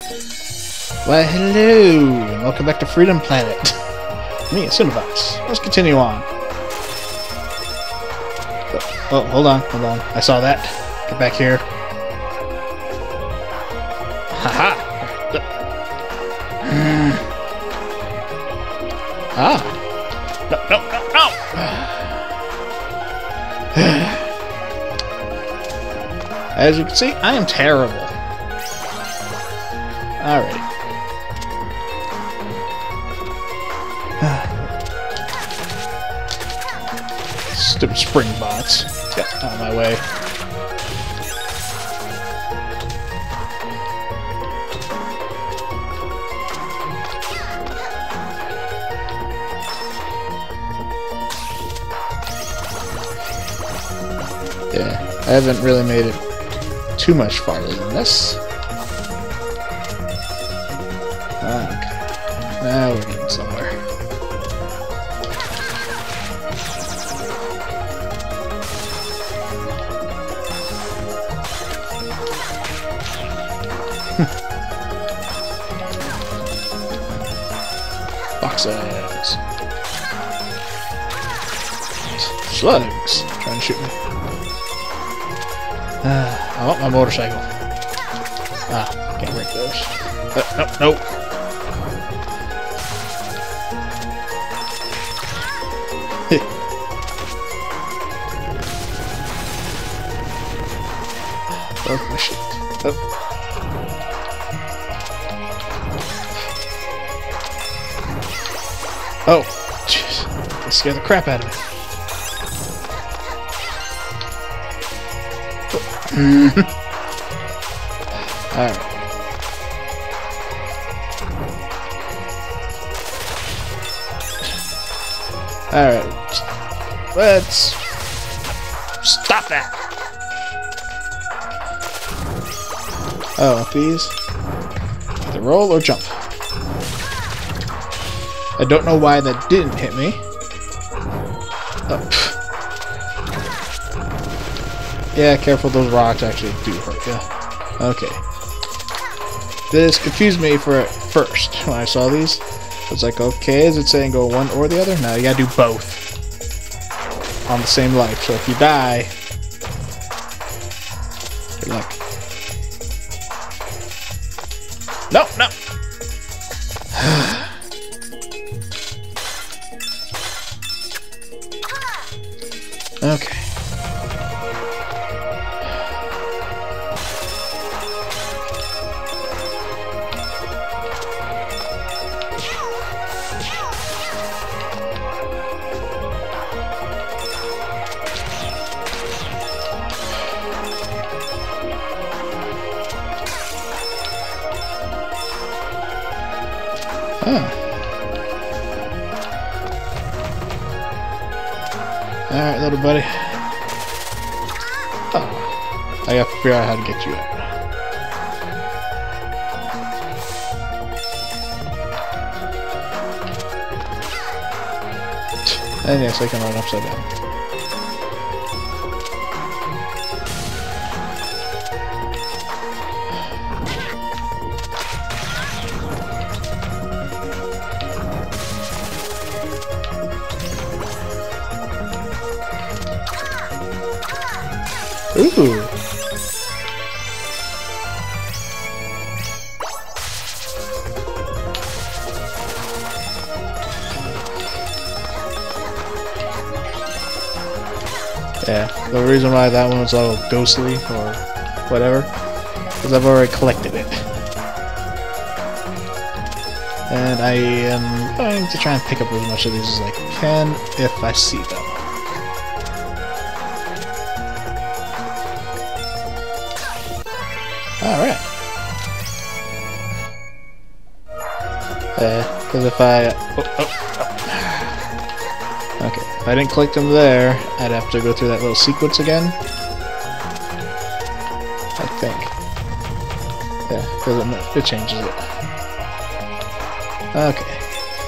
Why, hello, and welcome back to Freedom Planet. Me, Esunavox. Let's continue on. Oh, hold on. I saw that. Get back here. Haha! Ah! No! As you can see, I am terrible. Alrighty. Stupid spring bots. Get out of my way. Yeah, I haven't really made it too much farther than this. Okay. Now we're getting somewhere. Boxes. Slugs trying to shoot me. I want my motorcycle. Can't break those. No. Oh, my shit. Oh, jeez. They scared the crap out of me. Alright. Alright. Let's stop that. Oh, these. Either roll or jump. I don't know why that didn't hit me. Oh. Yeah, careful, those rocks actually do hurt you. Okay. This confused me for at first when I saw these. It's like, okay, is it saying go one or the other? No, you gotta do both on the same life. So if you die, good luck. No! Okay. Alright, little buddy. Oh, I gotta figure out how to get you out. And yes, I can run upside down. Ooh. Yeah, the reason why that one was all ghostly or whatever is I've already collected it. And I am going to try and pick up as much of these as I can if I see them. Alright. Because if I... Okay, if I didn't collect them there, I'd have to go through that little sequence again. I think. Yeah, because it changes it. Okay.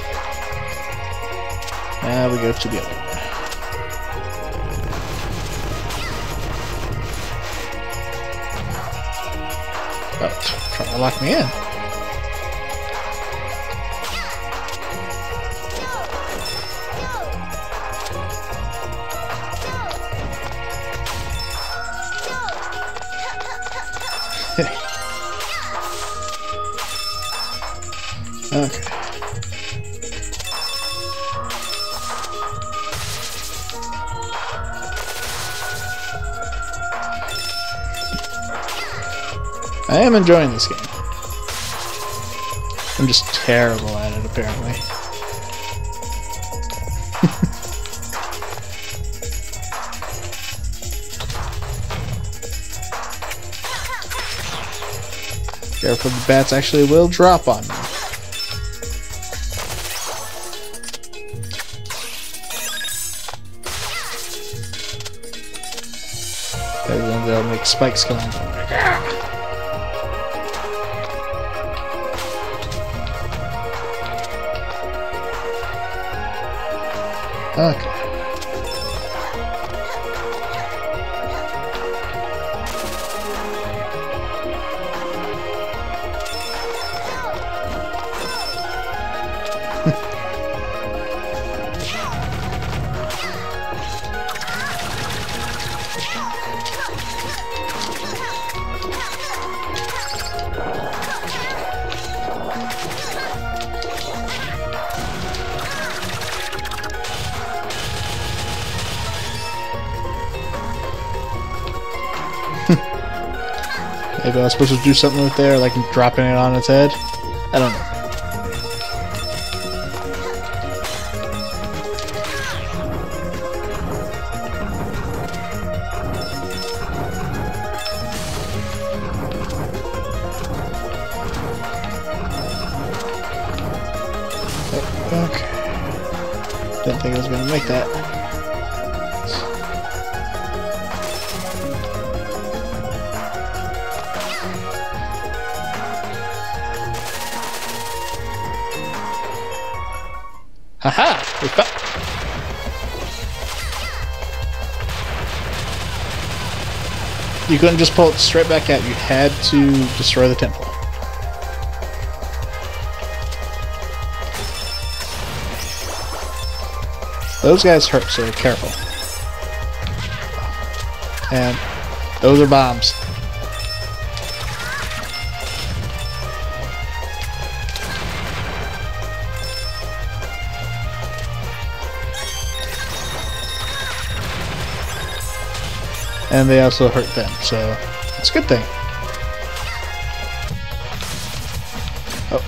Now we go to the other one. Oh, trying to lock me in. Okay. I am enjoying this game. I'm just terrible at it, apparently. Careful, the bats actually will drop on me. Then they'll make spikes come on. Okay. Maybe I was supposed to do something with there, like dropping it on its head? I don't know. Okay. Didn't think I was going to make that. Haha! We found. You couldn't just pull it straight back out. You had to destroy the temple. Those guys hurt, so careful. And those are bombs. And they also hurt them, so it's a good thing. Oh.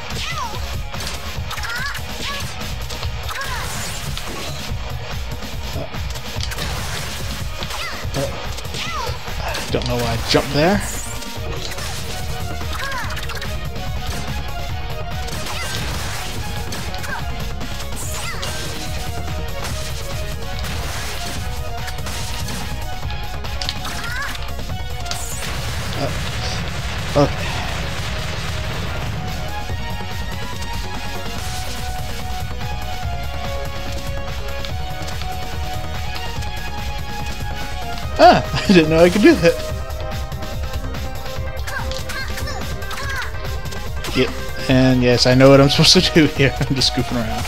I don't know why I jumped there. Okay. Ah, I didn't know I could do that. Yeah, and yes, I know what I'm supposed to do here. I'm just goofing around.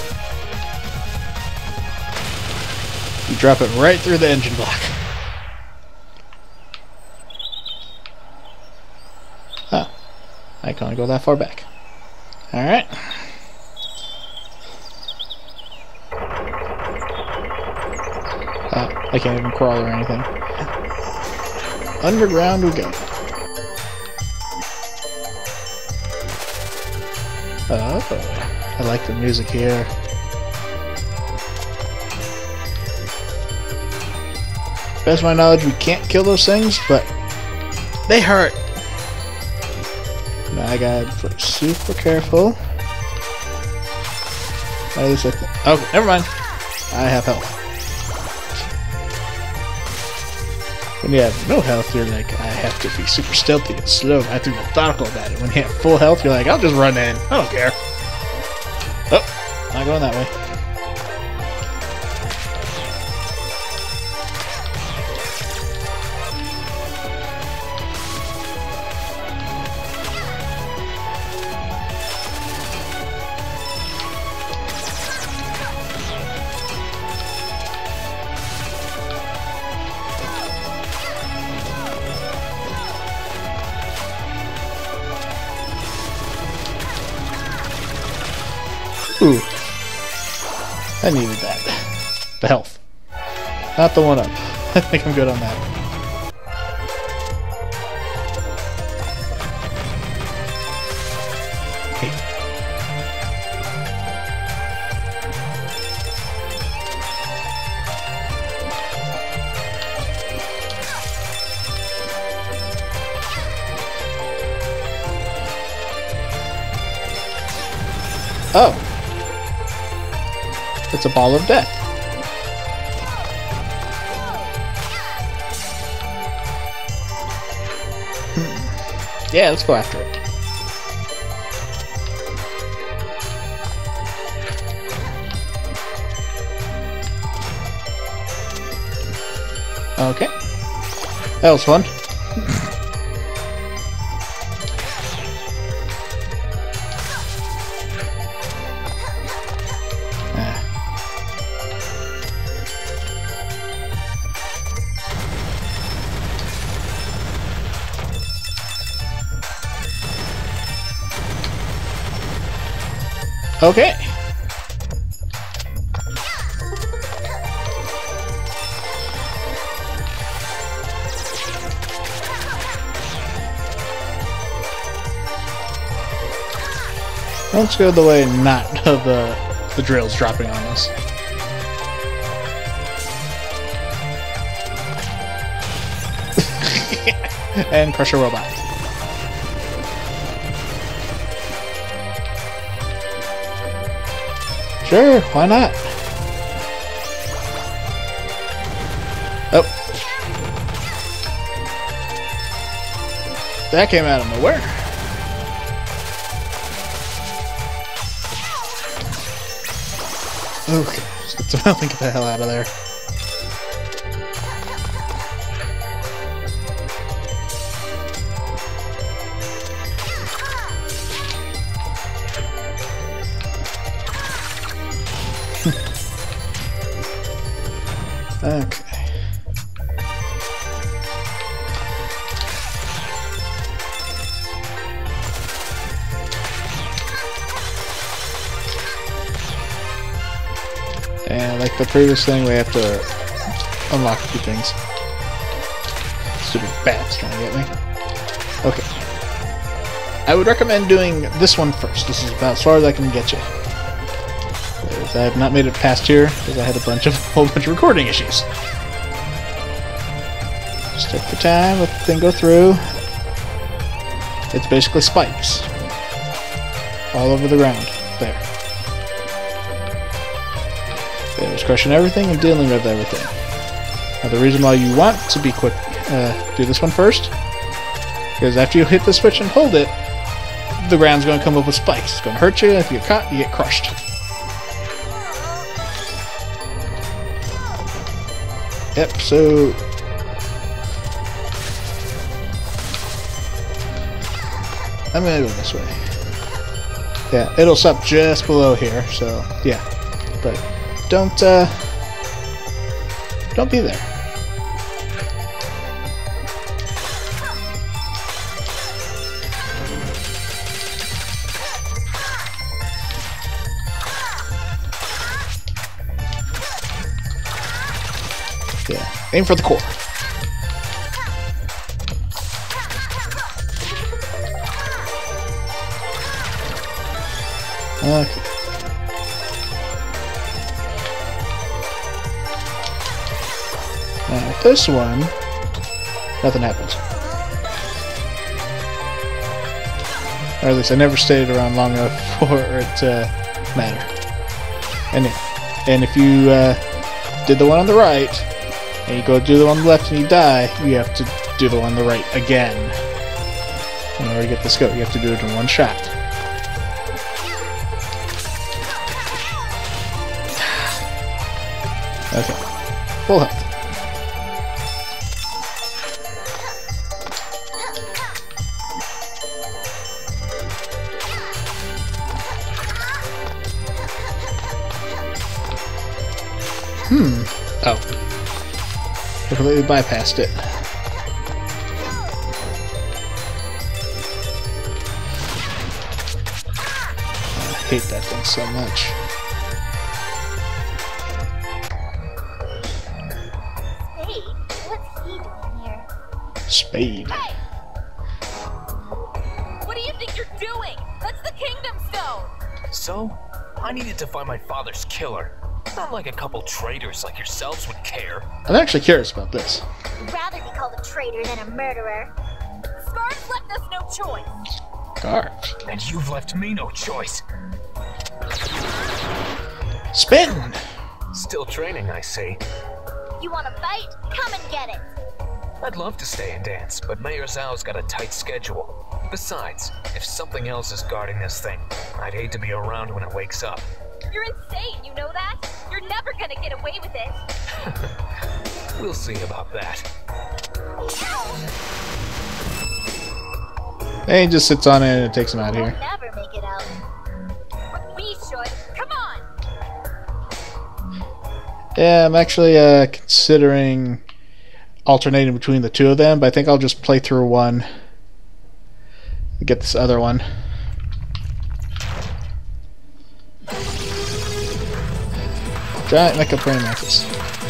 You drop it right through the engine block. Huh. I can only go that far back. Alright. I can't even crawl or anything. Underground we go. Oh, I like the music here. Best of my knowledge, we can't kill those things, but they hurt. Now I gotta be super careful. Okay, never mind. I have health. When you have no health, you're like, I have to be super stealthy and slow. I have to be methodical about it. When you have full health, you're like, I'll just run in. I don't care. Oh, not going that way. Ooh. I needed that. The health. Not the 1-up. I think I'm good on that. Hey. Oh. It's a ball of death. Yeah, let's go after it. Okay. That was fun. Okay. Let's go the way not of the drills dropping on us. And crush a robot. Sure, why not? Oh. That came out of nowhere. Okay, let's get the get the hell out of there. Okay. And like the previous thing, we have to unlock a few things. Stupid bats trying to get me. Okay. I would recommend doing this one first. This is about as far as I can get you. I have not made it past here because I had a whole bunch of recording issues. Just take the time, let the thing go through. It's basically spikes all over the ground. There. It's crushing everything and dealing with everything. Now the reason why you want to be quick, do this one first, because after you hit the switch and hold it, the ground's going to come up with spikes. It's going to hurt you. If you get caught, you get crushed. Yep, so... I'm gonna go this way. Yeah, it'll stop just below here, so yeah. But don't be there. Yeah, aim for the core. Okay. Now this one, nothing happens. Or at least I never stayed around long enough for it to matter. And if you did the one on the right, and you go do the one on the left and you die, you have to do the one on the right again. In order to get the scope, you have to do it in one shot. Okay. Full health. Oh. I completely bypassed it. hate that thing so much. Spade? What's he doing here? Spade. Hey! What do you think you're doing? That's the Kingdom Stone! So, I needed to find my father's killer. Not like a couple traitors like yourselves would care. I'm actually curious about this. I'd rather be called a traitor than a murderer. Scar's left us no choice. Cards. And you've left me no choice. Spin! Still training, I see. You want to fight? Come and get it. I'd love to stay and dance, but Mayor Zhao's got a tight schedule. Besides, if something else is guarding this thing, I'd hate to be around when it wakes up. You're insane, you know that? You're never gonna get away with it. We'll see about that. And he just sits on it and it takes him out of We'll here. never make it out. But we should. Come on! Yeah, I'm actually considering alternating between the two of them, but I think I'll just play through one and get this other one. Giant Mecha Praying Mantis.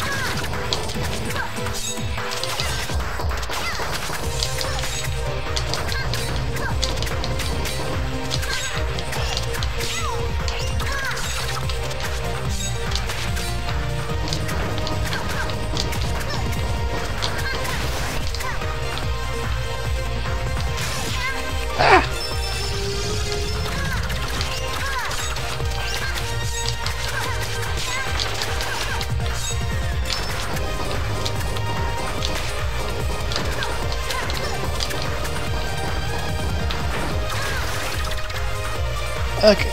Okay.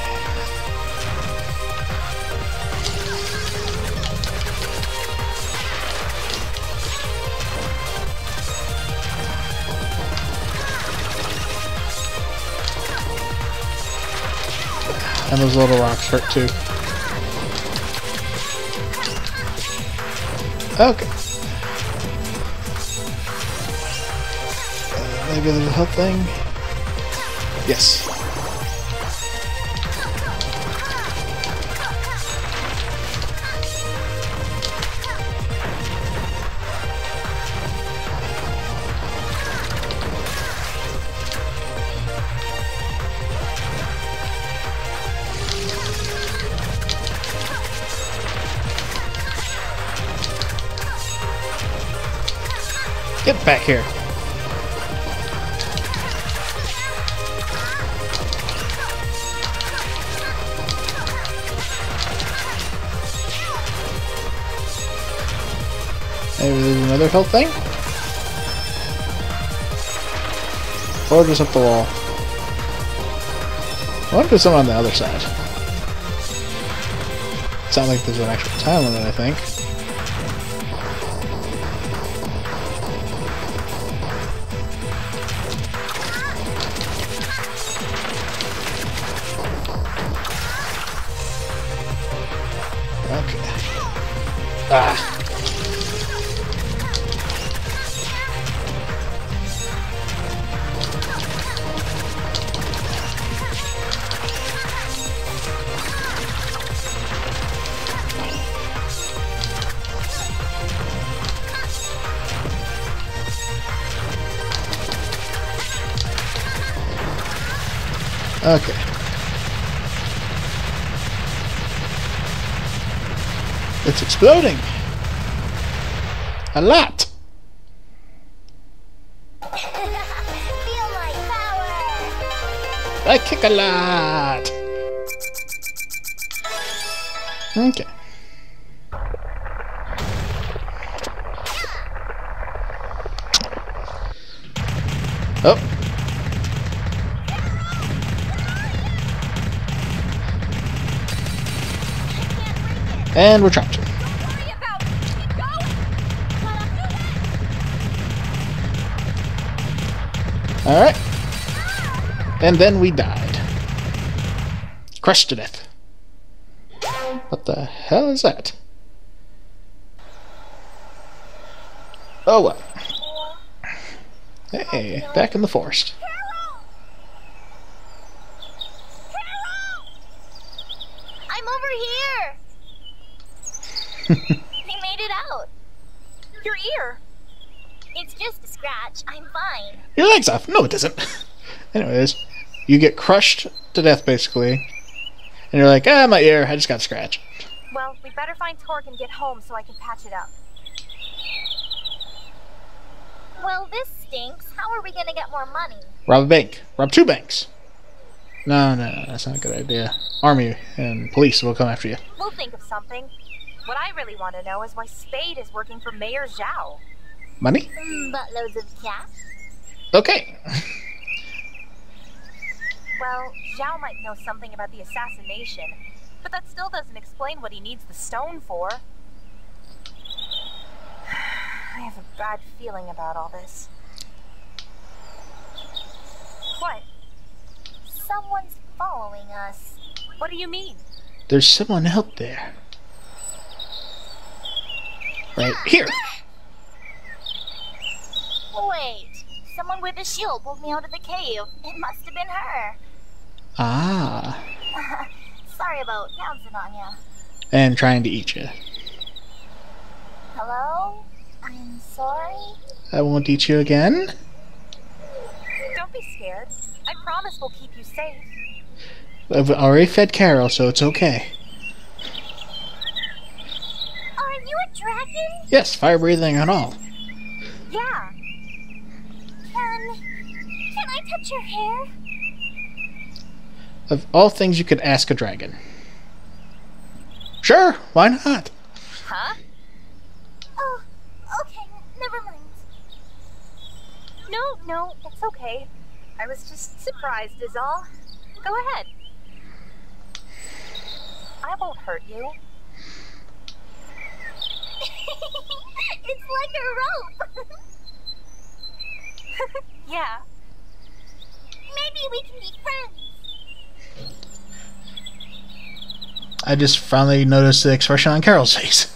And those little rocks hurt too. Okay. Maybe there's a health thing. Yes. Get back here. Maybe there's another health thing? Or just up the wall. I wonder if there's something on the other side. Sounds like there's an actual time limit, I think. Okay. Ah. Okay. It's exploding! A lot! Feel my power! I kick a lot! Okay. Oh. And we're trapped. Don't worry about it. Keep going. Alright. And then we died. Crushed to death. What the hell is that? Oh well. Hey, back in the forest. over here! He made it out. Your ear. It's just a scratch. I'm fine. Your leg's off. No, it doesn't. Anyways, you get crushed to death, basically. And you're like, ah, my ear. I just got scratched. Well, we better find HURK and get home so I can patch it up. Well, this stinks. How are we gonna get more money? Rob a bank. Rob 2 banks. No, that's not a good idea. Army and police will come after you. We'll think of something. What I really want to know is why Spade is working for Mayor Zhao. Money? Buttloads of cash. Okay. Well, Zhao might know something about the assassination, but that still doesn't explain what he needs the stone for. I have a bad feeling about all this. What? Someone's following us. What do you mean? There's someone out there. Right here. Wait. Someone with a shield pulled me out of the cave. It must have been her. Ah. Sorry about bouncing on ya. And trying to eat you. Hello? I'm sorry? I won't eat you again. Don't be scared. I promise we'll keep you safe. I've already fed Carol, so it's okay. Are you a dragon? Yes, fire breathing and all. Yeah. Can I touch your hair? Of all things you could ask a dragon. Sure, why not? Huh? Oh, okay, never mind. No, it's okay. I was just surprised is all. Go ahead. I won't hurt you. It's like a rope! Yeah. Maybe we can be friends. I just finally noticed the expression on Carol's face.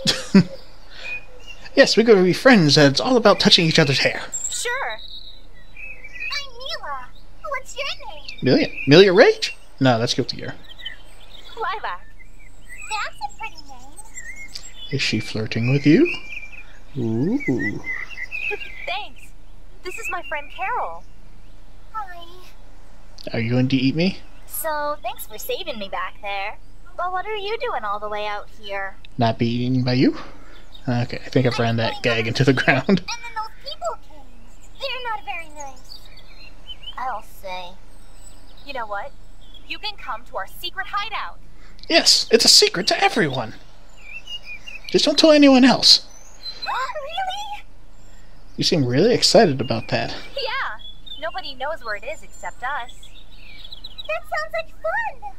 Yes, we could be friends, and it's all about touching each other's hair. Sure. I'm Mila. What's your name? Milia? Milia Rage? No, that's Guilty Gear. Lilac. That's a pretty name. Is she flirting with you? Ooh. Thanks. This is my friend Carol. Hi. Are you going to eat me? So, thanks for saving me back there. But what are you doing all the way out here? Not be eaten by you? Okay, I think I've ran that gag into the ground. And then those people came. They're not very nice. I'll say. You know what? You can come to our secret hideout. Yes, it's a secret to everyone. Just don't tell anyone else. Really? You seem really excited about that. Yeah. Nobody knows where it is except us. That sounds like fun.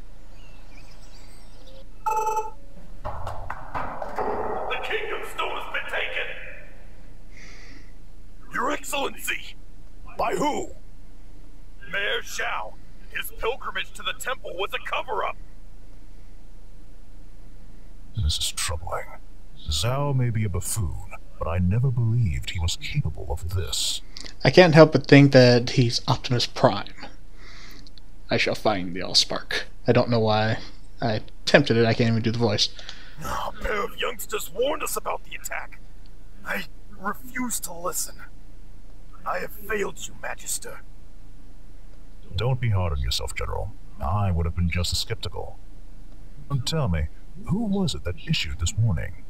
The Kingdom Stone has been taken! Your Excellency! By who? Mayor Zhao. His pilgrimage to the temple was a cover-up! This is troubling. Zhao may be a buffoon, but I never believed he was capable of this. I can't help but think that he's Optimus Prime. I shall find the Allspark. I don't know why. I attempted it, I can't even do the voice. A pair of youngsters warned us about the attack. I refuse to listen. I have failed you, Magister. Don't be hard on yourself, General. I would have been just as skeptical. And tell me, who was it that issued this warning?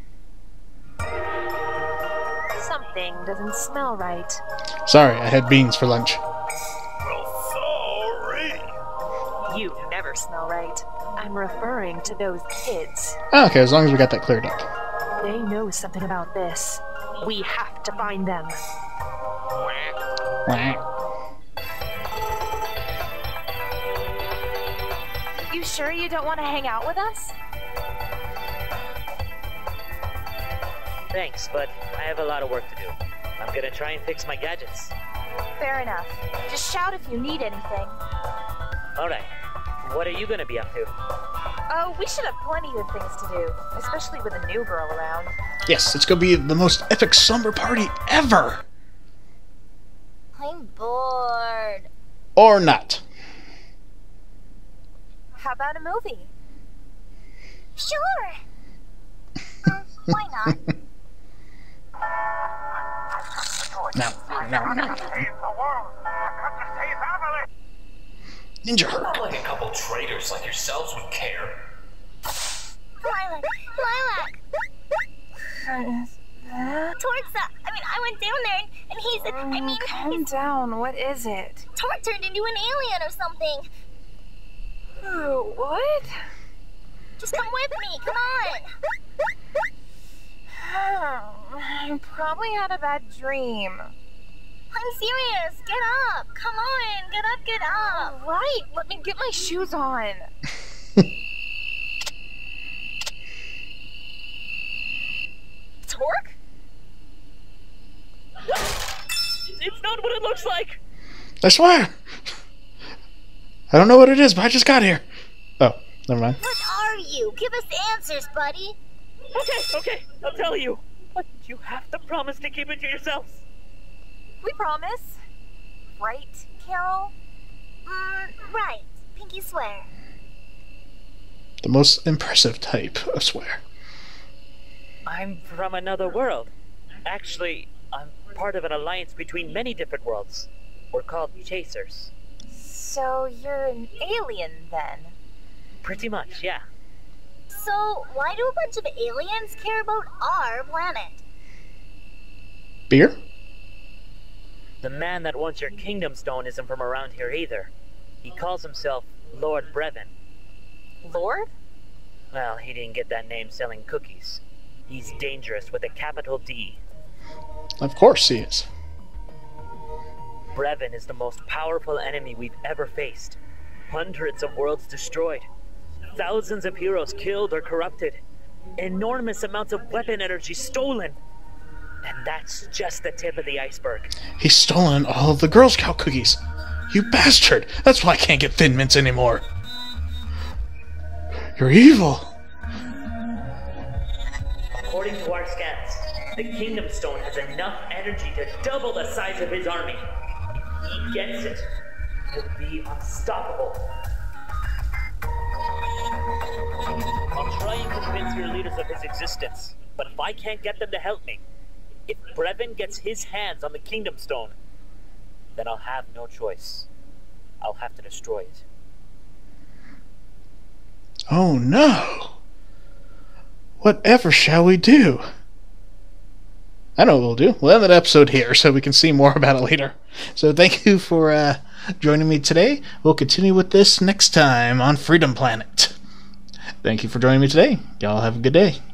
Something doesn't smell right. Sorry, I had beans for lunch. Well, sorry. You never smell right. I'm referring to those kids. Oh, okay, as long as we got that cleared up. They know something about this. We have to find them. Wah. You sure you don't want to hang out with us? Thanks, but I have a lot of work to do. I'm gonna try and fix my gadgets. Fair enough. Just shout if you need anything. Alright, what are you gonna be up to? Oh, we should have plenty of things to do, especially with a new girl around. Yes, it's gonna be the most epic slumber party ever! I'm bored. Or not. How about a movie? Sure. Why not? No. Ninja Herc. Not like a couple traitors like yourselves would care. Lilac. Torque's I went down there and he's, Calm down. What is it? Torque turned into an alien or something. What? Just come with me, come on. I probably had a bad dream. I'm serious, get up. Come on, get up. Right, let me get my shoes on. Torque? It's not what it looks like. I swear. I don't know what it is, but I just got here. Oh, never mind. What are you? Give us answers, buddy. Okay, I'll tell you. But you have to promise to keep it to yourselves. We promise. Right, Carol? Right. Pinky swear. The most impressive type of swear. I'm from another world. Actually, I'm part of an alliance between many different worlds. We're called Chasers. So you're an alien then? Pretty much, yeah. So, why do a bunch of aliens care about our planet? Beer? The man that wants your kingdom stone isn't from around here either. He calls himself Lord Brevin. Lord? Well, he didn't get that name selling cookies. He's dangerous with a capital D. Of course he is. Brevin is the most powerful enemy we've ever faced. Hundreds of worlds destroyed. Thousands of heroes killed or corrupted. Enormous amounts of weapon energy stolen. And that's just the tip of the iceberg. He's stolen all of the Girl Scout cookies. You bastard! That's why I can't get Thin Mints anymore. You're evil. According to our scans, the Kingdom Stone has enough energy to double the size of his army. If he gets it, he'll be unstoppable. I'll try and convince your leaders of his existence, but if I can't get them to help me, if Brevin gets his hands on the Kingdom Stone, then I'll have no choice. I'll have to destroy it. Oh no! Whatever shall we do? I know what we'll do. We'll end that episode here so we can see more about it later. So thank you for joining me today. We'll continue with this next time on Freedom Planet. Thank you for joining me today. Y'all have a good day.